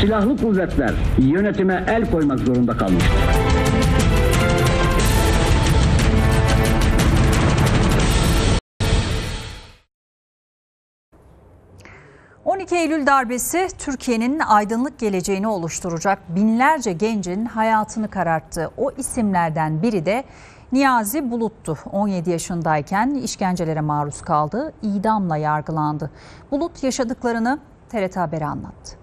silahlı kuvvetler yönetime el koymak zorunda kalmıştır. ...12 Eylül darbesi Türkiye'nin aydınlık geleceğini oluşturacak binlerce gencin hayatını kararttı. O isimlerden biri de Niyazi Bulut'tu. 17 yaşındayken işkencelere maruz kaldı, idamla yargılandı. Bulut yaşadıklarını TRT Haber'e anlattı.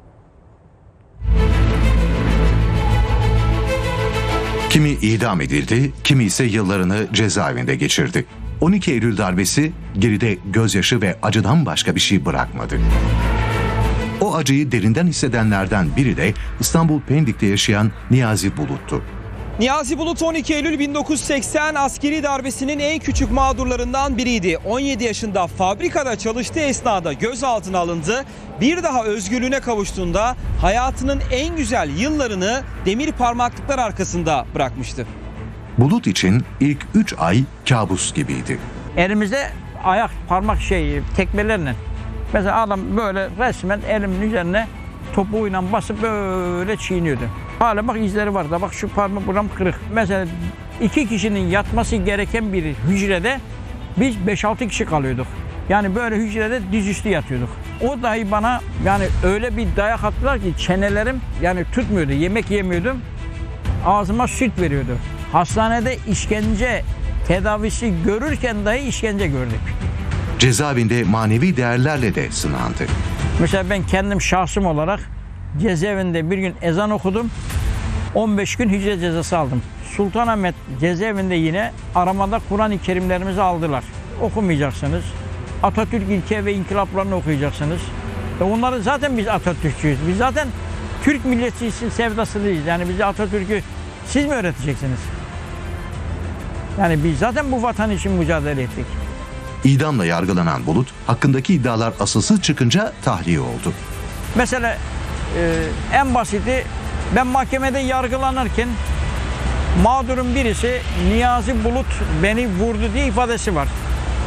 Kimi idam edildi, kimi ise yıllarını cezaevinde geçirdi. 12 Eylül darbesi geride gözyaşı ve acıdan başka bir şey bırakmadı. O acıyı derinden hissedenlerden biri de İstanbul Pendik'te yaşayan Niyazi Bulut'tu. Niyazi Bulut 12 Eylül 1980 askeri darbesinin en küçük mağdurlarından biriydi. 17 yaşında fabrikada çalıştığı esnada gözaltına alındı. Bir daha özgürlüğüne kavuştuğunda hayatının en güzel yıllarını demir parmaklıklar arkasında bırakmıştı. Bulut için ilk 3 ay kabus gibiydi. Elimizde ayak parmak tekmelerle. Mesela adam böyle resmen elimin üzerine topuğuyla basıp böyle çiğniyordu. Hala bak izleri var da bak şu parmak buram kırık. Mesela 2 kişinin yatması gereken bir hücrede biz 5-6 kişi kalıyorduk. Yani böyle hücrede dizüstü yatıyorduk. O dahi bana yani öyle bir dayak attılar ki çenelerim yani tutmuyordu. Yemek yemiyordum. Ağzıma süt veriyordu. Hastanede işkence tedavisi görürken dahi işkence gördük. Cezaevinde manevi değerlerle de sınandı. Mesela ben kendim şahsım olarak cezaevinde bir gün ezan okudum. 15 gün hücre cezası aldım. Sultanahmet cezaevinde yine aramada Kur'an-ı Kerimlerimizi aldılar. Okumayacaksınız. Atatürk ilke ve inkılaplarını okuyacaksınız. Onları zaten biz Atatürkçüyüz. Biz zaten Türk milleti için sevdasılıyız. Yani bize Atatürk'ü siz mi öğreteceksiniz? Yani biz zaten bu vatan için mücadele ettik. İdamla yargılanan Bulut, hakkındaki iddialar asılsız çıkınca tahliye oldu. Mesela en basiti ben mahkemede yargılanırken mağdurun birisi Niyazi Bulut beni vurdu diye ifadesi var.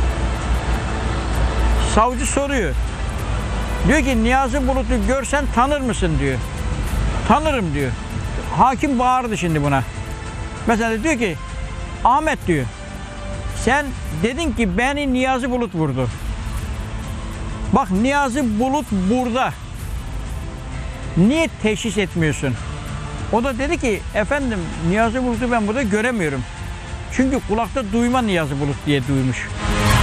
Savcı soruyor. Diyor ki Niyazi Bulut'u görsen tanır mısın diyor. Tanırım diyor. Hakim bağırdı şimdi buna. Mesela diyor ki Ahmet diyor. Sen dedin ki beni Niyazi Bulut vurdu. Bak Niyazi Bulut burada. Niye teşhis etmiyorsun? O da dedi ki efendim Niyazi Bulut'u ben burada göremiyorum. Çünkü kulakta duyma Niyazi Bulut diye duymuş.